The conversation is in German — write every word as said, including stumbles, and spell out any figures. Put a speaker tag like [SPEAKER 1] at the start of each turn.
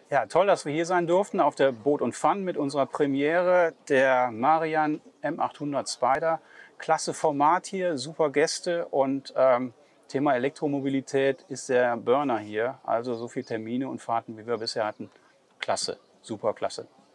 [SPEAKER 1] Ja, toll, dass wir hier sein durften auf der Boot und Fun mit unserer Premiere der Marian M achthundert Spider. Klasse Format hier, super Gäste und ähm, Thema Elektromobilität ist der Burner hier. Also so viele Termine und Fahrten, wie wir bisher hatten. Klasse, super klasse.